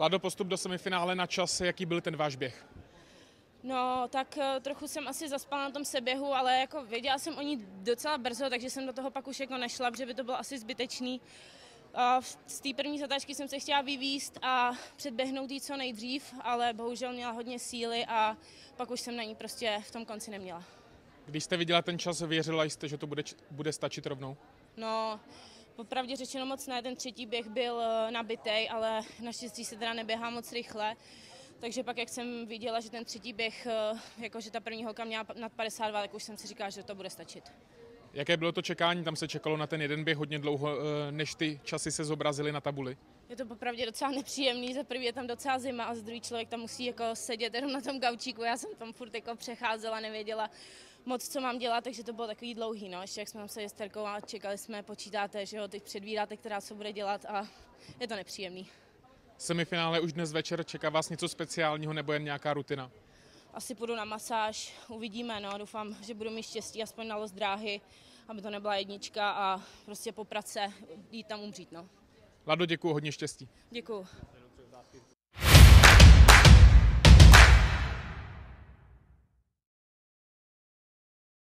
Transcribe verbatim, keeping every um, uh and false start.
Lado, postup do semifinále na čas, jaký byl ten váš běh? No, tak trochu jsem asi zaspala na tom seběhu, ale jako věděla jsem o ní docela brzo, takže jsem do toho pak už jako nešla, protože by to bylo asi zbytečný. A z té první zatáčky jsem se chtěla vyvízt a předběhnout jí co nejdřív, ale bohužel měla hodně síly a pak už jsem na ní prostě v tom konci neměla. Když jste viděla ten čas, věřila jste, že to bude, bude stačit rovnou? No, popravdě řečeno moc ne, ten třetí běh byl nabitej, ale naštěstí se teda neběhá moc rychle. Takže pak, jak jsem viděla, že ten třetí běh, jakože ta první holka měla nad padesát dva, tak už jsem si říkala, že to bude stačit. Jaké bylo to čekání? Tam se čekalo na ten jeden běh hodně dlouho, než ty časy se zobrazily na tabuli. Je to popravdě docela nepříjemný, za prvý je tam docela zima a za druhý člověk tam musí jako sedět jenom na tom gaučíku. Já jsem tam furt jako přecházela, nevěděla moc, co mám dělat, takže to bylo takový dlouhý. No. Ještě jak jsme tam se s Terkou a čekali jsme, počítáte, že jo, teď předvídáte, která se bude dělat a je to nepříjemný. Semifinále už dnes večer, čeká vás něco speciálního nebo jen nějaká rutina? Asi půjdu na masáž, uvidíme, no, doufám, že budu mít štěstí aspoň na los dráhy, aby to nebyla jednička a prostě po prace jít tam umřít, no. Lado, děkuju, hodně štěstí. Děkuju.